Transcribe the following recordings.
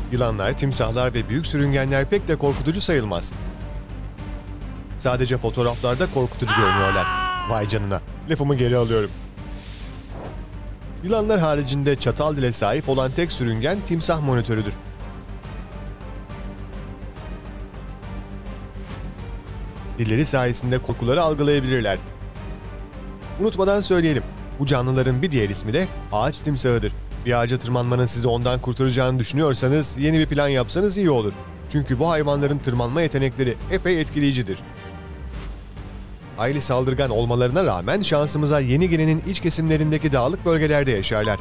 Yılanlar, timsahlar ve büyük sürüngenler pek de korkutucu sayılmaz. Sadece fotoğraflarda korkutucu görünüyorlar. Vay canına, lafımı geri alıyorum. Yılanlar haricinde çatal dile sahip olan tek sürüngen timsah monitörüdür. Dilleri sayesinde kokuları algılayabilirler. Unutmadan söyleyelim, bu canlıların bir diğer ismi de ağaç timsahıdır. Bir ağaca tırmanmanın sizi ondan kurtaracağını düşünüyorsanız yeni bir plan yapsanız iyi olur. Çünkü bu hayvanların tırmanma yetenekleri epey etkileyicidir. Hayli saldırgan olmalarına rağmen şansımıza Yeni Gine'nin iç kesimlerindeki dağlık bölgelerde yaşarlar.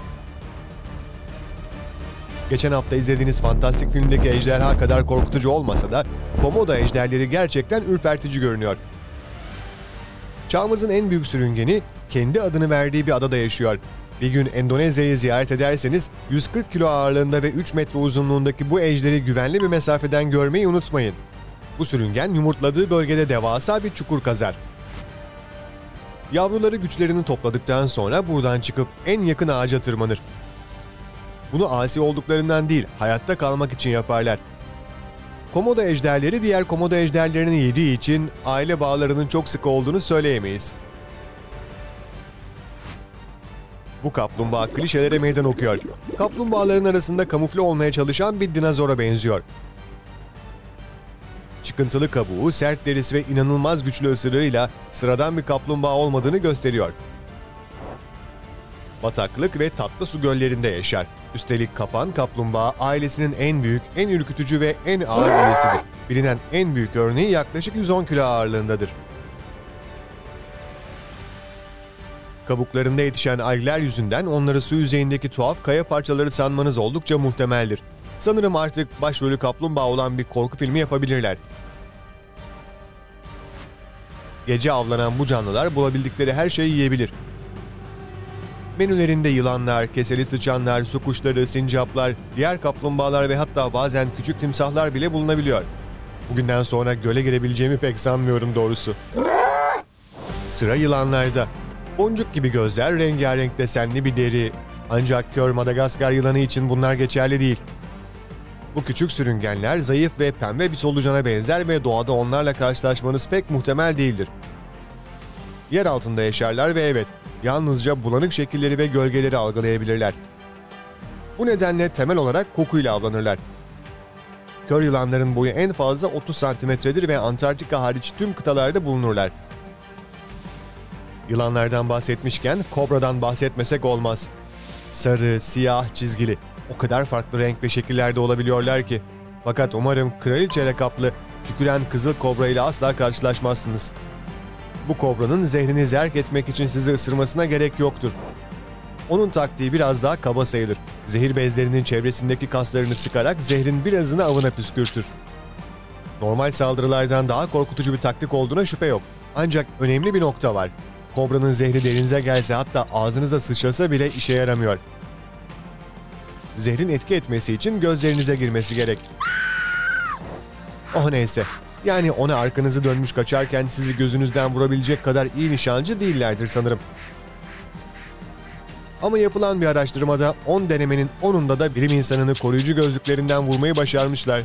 Geçen hafta izlediğiniz fantastik filmdeki ejderha kadar korkutucu olmasa da Komodo ejderleri gerçekten ürpertici görünüyor. Çağımızın en büyük sürüngeni kendi adını verdiği bir adada yaşıyor. Bir gün Endonezya'yı ziyaret ederseniz 140 kilo ağırlığında ve 3 metre uzunluğundaki bu ejderi güvenli bir mesafeden görmeyi unutmayın. Bu sürüngen yumurtladığı bölgede devasa bir çukur kazar. Yavruları güçlerini topladıktan sonra buradan çıkıp en yakın ağaca tırmanır. Bunu asi olduklarından değil, hayatta kalmak için yaparlar. Komodo ejderleri diğer komodo ejderlerini yediği için aile bağlarının çok sıkı olduğunu söyleyemeyiz. Bu kaplumbağa klişelere meydan okuyor. Kaplumbağaların arasında kamufle olmaya çalışan bir dinozora benziyor. Çıkıntılı kabuğu, sert derisi ve inanılmaz güçlü ısırığıyla sıradan bir kaplumbağa olmadığını gösteriyor. Bataklık ve tatlı su göllerinde yaşar. Üstelik kapan kaplumbağa ailesinin en büyük, en ürkütücü ve en ağır üyesidir. Bilinen en büyük örneği yaklaşık 110 kilo ağırlığındadır. Kabuklarında yetişen algler yüzünden onları su yüzeyindeki tuhaf kaya parçaları sanmanız oldukça muhtemeldir. Sanırım artık başrolü kaplumbağa olan bir korku filmi yapabilirler. Gece avlanan bu canlılar bulabildikleri her şeyi yiyebilir. Menülerinde yılanlar, keseli sıçanlar, su kuşları, sincaplar, diğer kaplumbağalar ve hatta bazen küçük timsahlar bile bulunabiliyor. Bugünden sonra göle girebileceğimi pek sanmıyorum doğrusu. Sıra yılanlarda. Boncuk gibi gözler, rengarenk desenli bir deri. Ancak kör Madagaskar yılanı için bunlar geçerli değil. Bu küçük sürüngenler zayıf ve pembe bir solucana benzer ve doğada onlarla karşılaşmanız pek muhtemel değildir. Yer altında yaşarlar ve evet, yalnızca bulanık şekilleri ve gölgeleri algılayabilirler. Bu nedenle temel olarak kokuyla avlanırlar. Kör yılanların boyu en fazla 30 santimetredir ve Antarktika hariç tüm kıtalarda bulunurlar. Yılanlardan bahsetmişken kobradan bahsetmesek olmaz. Sarı, siyah, çizgili. O kadar farklı renk ve şekillerde olabiliyorlar ki. Fakat umarım kraliçe lakaplı tüküren kızıl kobra ile asla karşılaşmazsınız. Bu kobranın zehrini zerk etmek için sizi ısırmasına gerek yoktur. Onun taktiği biraz daha kaba sayılır. Zehir bezlerinin çevresindeki kaslarını sıkarak zehrin birazını avına püskürtür. Normal saldırılardan daha korkutucu bir taktik olduğuna şüphe yok. Ancak önemli bir nokta var. Kobranın zehri derinize gelse hatta ağzınıza sıçrasa bile işe yaramıyor. Zehrin etki etmesi için gözlerinize girmesi gerek. Oh neyse. Yani ona arkanızı dönmüş kaçarken sizi gözünüzden vurabilecek kadar iyi nişancı değillerdir sanırım. Ama yapılan bir araştırmada 10 denemenin 10'unda da bilim insanını koruyucu gözlüklerinden vurmayı başarmışlar.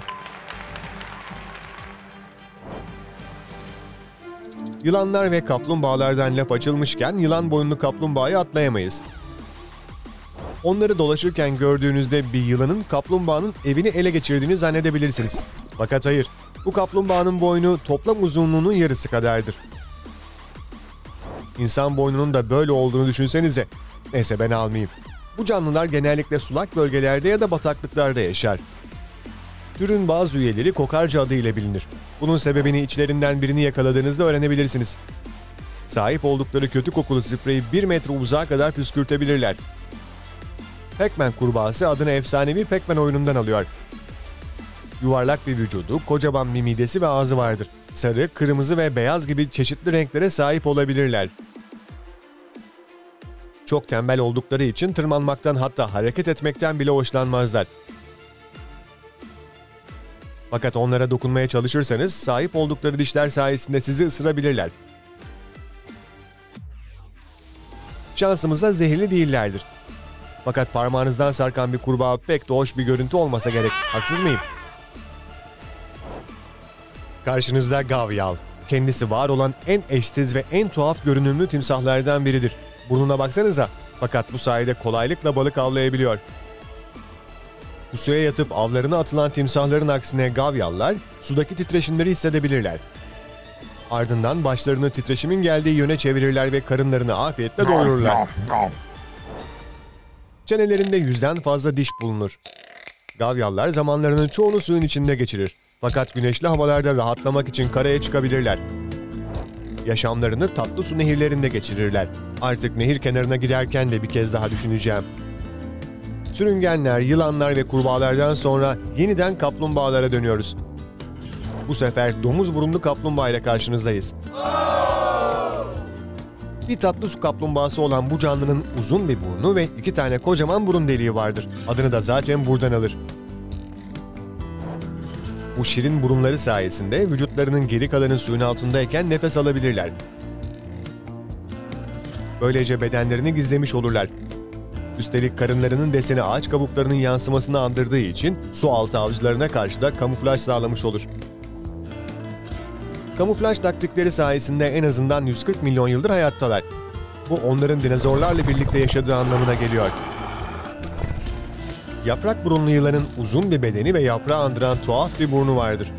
Yılanlar ve kaplumbağalardan laf açılmışken yılan boyunlu kaplumbağayı atlayamayız. Onları dolaşırken gördüğünüzde bir yılanın kaplumbağanın evini ele geçirdiğini zannedebilirsiniz. Fakat hayır, bu kaplumbağanın boynu toplam uzunluğunun yarısı kadardır. İnsan boynunun da böyle olduğunu düşünsenize. Neyse ben almayayım. Bu canlılar genellikle sulak bölgelerde ya da bataklıklarda yaşar. Türün bazı üyeleri kokarca adıyla bilinir. Bunun sebebini içlerinden birini yakaladığınızda öğrenebilirsiniz. Sahip oldukları kötü kokulu spreyi 1 metre uzağa kadar püskürtebilirler. Pac-Man kurbağası adını efsanevi Pac-Man oyunundan alıyor. Yuvarlak bir vücudu, kocaman bir midesi ve ağzı vardır. Sarı, kırmızı ve beyaz gibi çeşitli renklere sahip olabilirler. Çok tembel oldukları için tırmanmaktan hatta hareket etmekten bile hoşlanmazlar. Fakat onlara dokunmaya çalışırsanız sahip oldukları dişler sayesinde sizi ısırabilirler. Şansımıza zehirli değillerdir. Fakat parmağınızdan sarkan bir kurbağa pek de hoş bir görüntü olmasa gerek. Haksız mıyım? Karşınızda Gavyal. Kendisi var olan en eşsiz ve en tuhaf görünümlü timsahlardan biridir. Burnuna baksanıza. Fakat bu sayede kolaylıkla balık avlayabiliyor. Suya yatıp avlarına atılan timsahların aksine gavyallar sudaki titreşimleri hissedebilirler. Ardından başlarını titreşimin geldiği yöne çevirirler ve karınlarını afiyetle doyururlar. Çenelerinde 100'den fazla diş bulunur. Gavyallar zamanlarının çoğunu suyun içinde geçirir. Fakat güneşli havalarda rahatlamak için karaya çıkabilirler. Yaşamlarını tatlı su nehirlerinde geçirirler. Artık nehir kenarına giderken de bir kez daha düşüneceğim. Sürüngenler, yılanlar ve kurbağalardan sonra yeniden kaplumbağalara dönüyoruz. Bu sefer domuz burunlu kaplumbağa ile karşınızdayız. Bir tatlı su kaplumbağası olan bu canlının uzun bir burnu ve 2 tane kocaman burun deliği vardır. Adını da zaten buradan alır. Bu şirin burunları sayesinde vücutlarının geri kalanı suyun altındayken nefes alabilirler. Böylece bedenlerini gizlemiş olurlar. Üstelik karınlarının deseni ağaç kabuklarının yansımasını andırdığı için su altı avcılarına karşı da kamuflaj sağlamış olur. Kamuflaj taktikleri sayesinde en azından 140 milyon yıldır hayattalar. Bu onların dinozorlarla birlikte yaşadığı anlamına geliyor. Yaprak burunlu yılanın uzun bir bedeni ve yaprağı andıran tuhaf bir burnu vardır.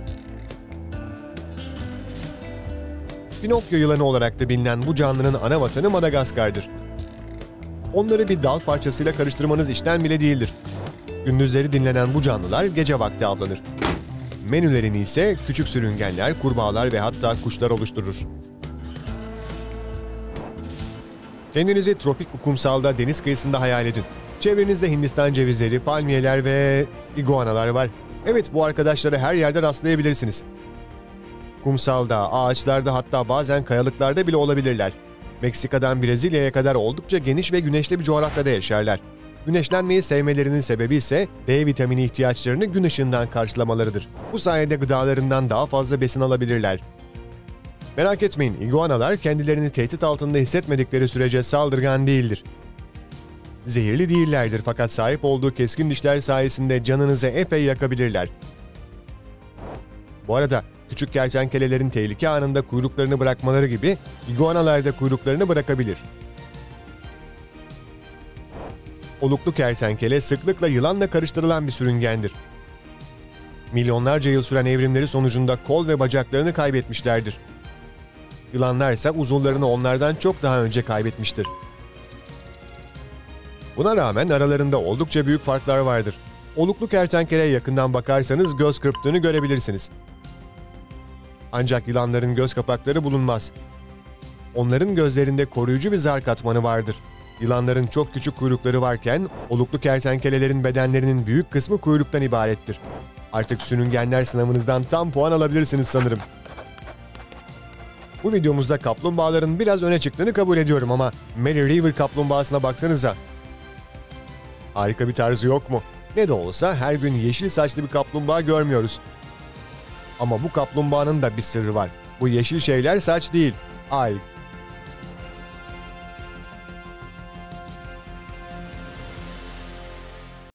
Pinokyo yılanı olarak da bilinen bu canlının ana vatanı Madagaskar'dır. Onları bir dal parçasıyla karıştırmanız işten bile değildir. Gündüzleri dinlenen bu canlılar gece vakti avlanır. Menülerini ise küçük sürüngenler, kurbağalar ve hatta kuşlar oluşturur. Kendinizi tropik bir kumsalda deniz kıyısında hayal edin. Çevrenizde Hindistan cevizleri, palmiyeler ve iguanalar var. Evet, bu arkadaşları her yerde rastlayabilirsiniz. Kumsalda, ağaçlarda, hatta bazen kayalıklarda bile olabilirler. Meksika'dan Brezilya'ya kadar oldukça geniş ve güneşli bir coğrafyada yaşarlar. Güneşlenmeyi sevmelerinin sebebi ise D vitamini ihtiyaçlarını gün ışığından karşılamalarıdır. Bu sayede gıdalarından daha fazla besin alabilirler. Merak etmeyin, iguanalar kendilerini tehdit altında hissetmedikleri sürece saldırgan değildir. Zehirli değillerdir fakat sahip olduğu keskin dişler sayesinde canınızı epey yakabilirler. Bu arada küçük kertenkelelerin tehlike anında kuyruklarını bırakmaları gibi iguanalar da kuyruklarını bırakabilir. Oluklu kertenkele sıklıkla yılanla karıştırılan bir sürüngendir. Milyonlarca yıl süren evrimleri sonucunda kol ve bacaklarını kaybetmişlerdir. Yılanlar ise uzuvlarını onlardan çok daha önce kaybetmiştir. Buna rağmen aralarında oldukça büyük farklar vardır. Oluklu kertenkeleye yakından bakarsanız göz kırptığını görebilirsiniz. Ancak yılanların göz kapakları bulunmaz. Onların gözlerinde koruyucu bir zar katmanı vardır. Yılanların çok küçük kuyrukları varken oluklu kertenkelelerin bedenlerinin büyük kısmı kuyruktan ibarettir. Artık sürüngenler sınavınızdan tam puan alabilirsiniz sanırım. Bu videomuzda kaplumbağaların biraz öne çıktığını kabul ediyorum ama Mary River kaplumbağasına baksanıza. Harika bir tarzı yok mu? Ne de olsa her gün yeşil saçlı bir kaplumbağa görmüyoruz. Ama bu kaplumbağanın da bir sırrı var. Bu yeşil şeyler saç değil, alg.